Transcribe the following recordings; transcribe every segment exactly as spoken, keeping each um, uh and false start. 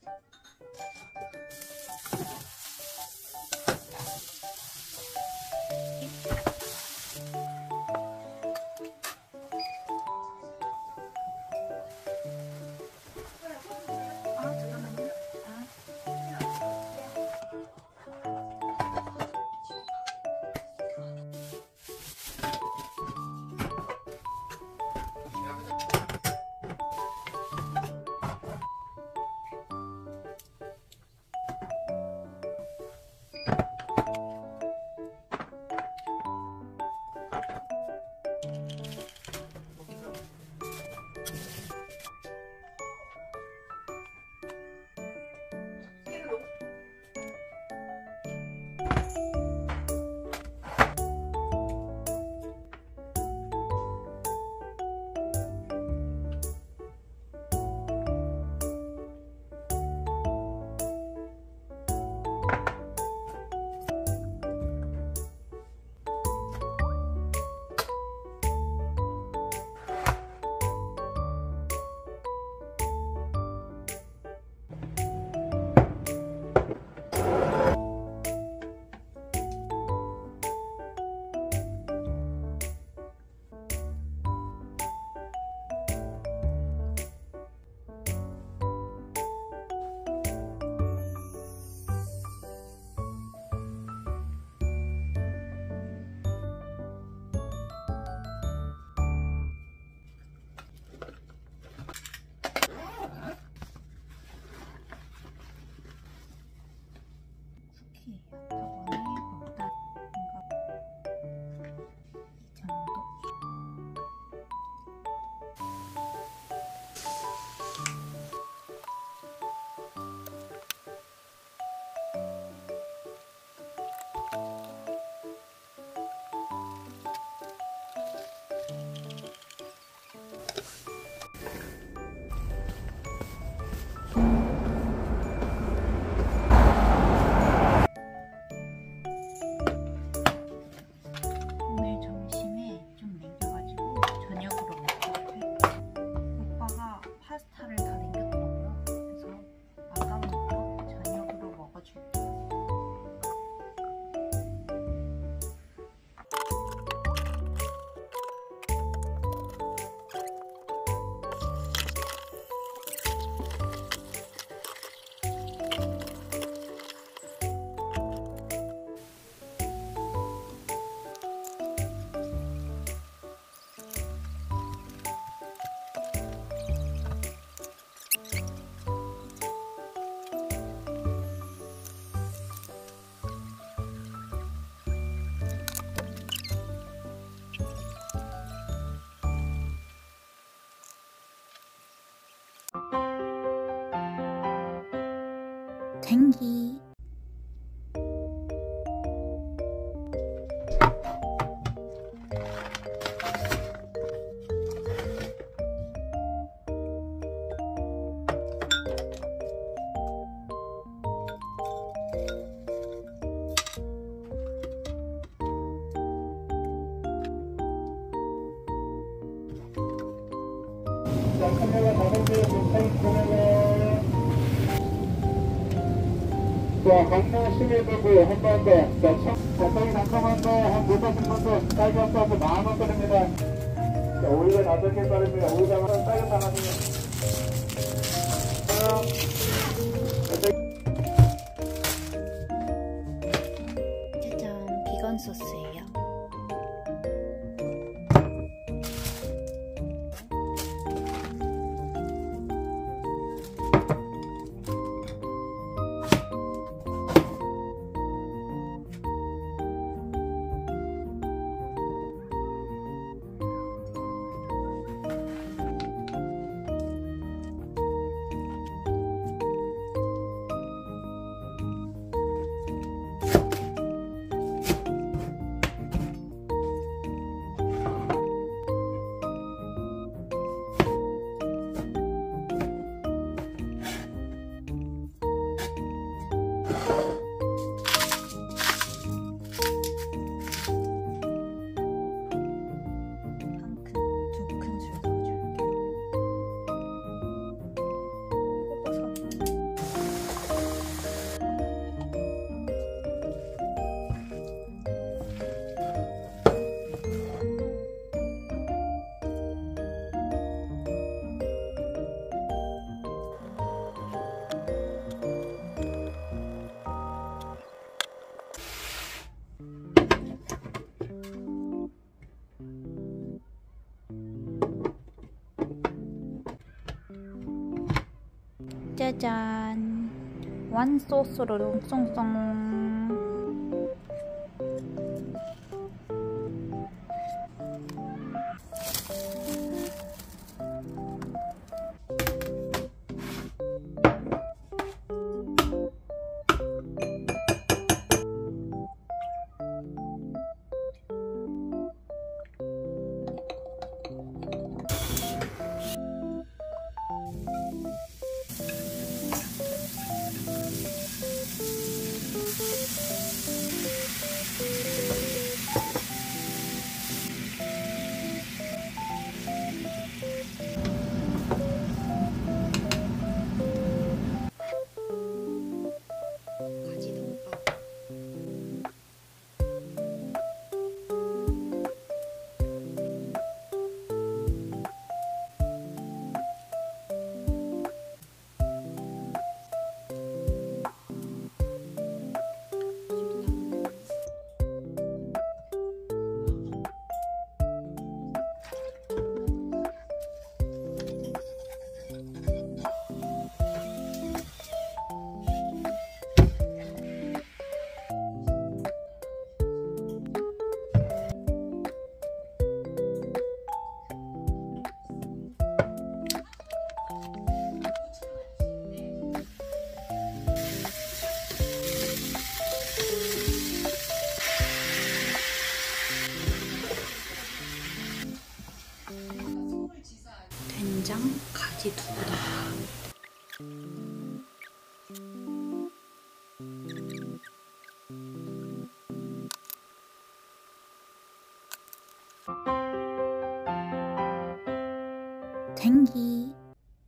탱기. 자, 카메라 다섯 개 못한 카메라. 자, 강릉 시민들고 한 번 더. 자, 청, 자, 저희 잠깐만도 한 못하신 분들 딸기 합쳐서 만 원권입니다. 자, 오일가 다섯 개 따릅니다. 오일가 딸기 나가세요. 짜잔, 비건 소스예요. 짜잔. 완 소스로 쏭쏭. 된장, 가지 두부다. 탱기.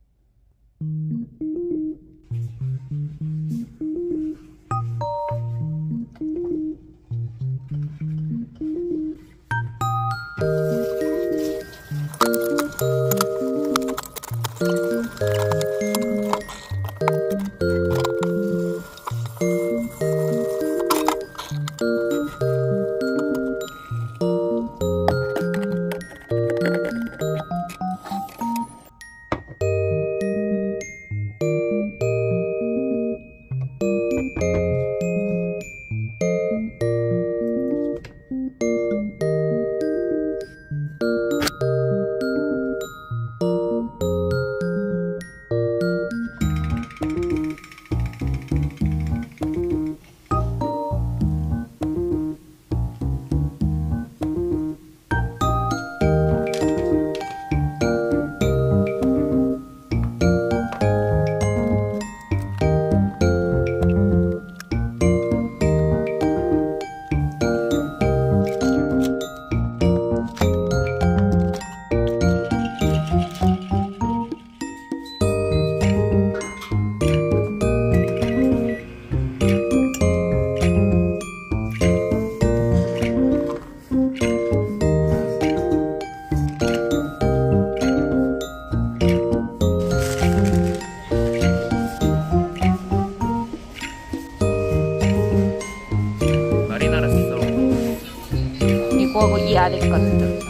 이거하고 이 아래 것들.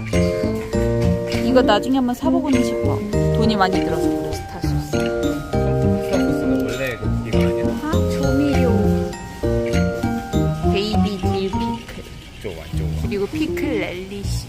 이거 나중에 한번 사보고는 싶어. 돈이 많이 들어서 그래. 스타 소스. 스타 소스는 원래 이거 아니야? 아, 조미료. 베이비 딜 피클. 좋아 좋아. 그리고 피클 렐리시.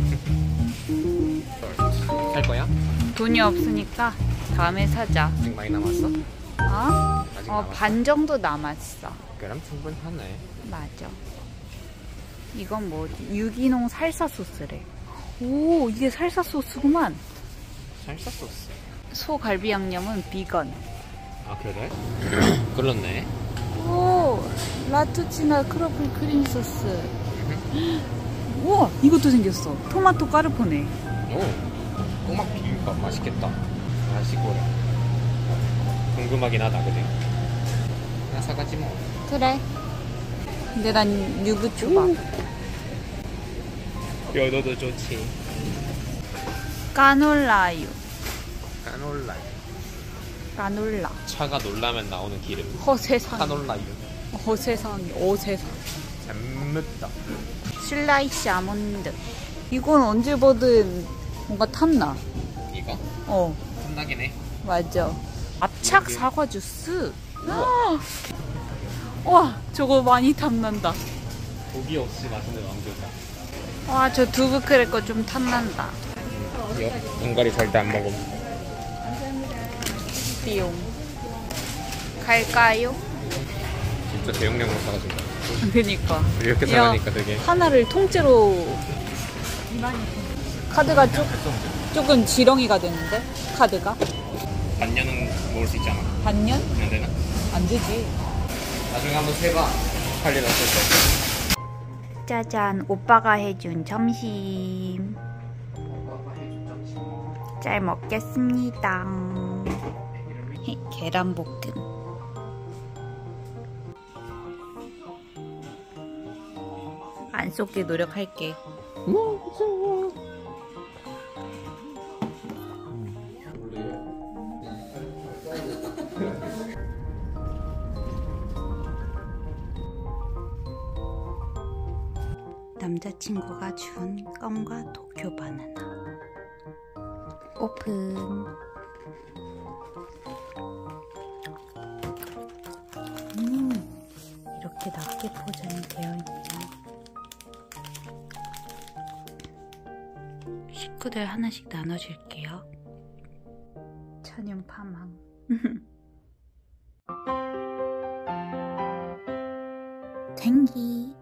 살 거야? 돈이 없으니까 다음에 사자. 아직 많이 남았어? 어? 아직 어, 남았어? 반 정도 남았어. 그럼 충분하네. 맞아. 이건 뭐지? 유기농 살사 소스래. 오, 이게 살사 소스구만. 살사 소스. 소갈비 양념은 비건. 아 그래? 그렇네. 오, 라투치나 크로플 크림 소스. 우와, 이것도 생겼어. 토마토 까르포네. 오, 꼬막 비빔밥 맛있겠다. 맛있고래. 궁금하긴 하다, 그지? 하나 사가지 뭐. 그래. 근데 난 유부초밥. 뼈도 좋지. 까놀라유. 까놀라. 까놀라. 차가 놀라면 나오는 기름. 허세상. 까놀라유. 허세상이. 어세상. 재밌다. 슬라이스 아몬드. 이건 언제 보든 뭔가 탐나. 이거? 어, 탐나긴 해. 맞아. 압착 사과 주스. 아! 와, 저거 많이 탐난다. 고기 없이 맛있는 왕교자. 와, 저 두부 크래커 좀 탐난다. 은갈이 절대 안 먹음. 띠용. 갈까요? 진짜 대용량으로 사가진다. 그니까. 이렇게 야, 사가니까 되게. 하나를 통째로. 카드가 조, 조금 지렁이가 되는데? 카드가? 반년은 먹을 수 있잖아. 반년? 안 되나? 안 되지. 나중에 한번 세봐. 할일 없을 때. 짜잔, 오빠가 해준 점심. 잘 먹겠습니다. 계란볶음. 안 쏟게 노력할게. 남자친구가 준 껌과 도쿄 바나나. 오픈. 음, 이렇게 낮게 포장이 되어 있네. 식구들 하나씩 나눠줄게요. 천연 파망. 댕기.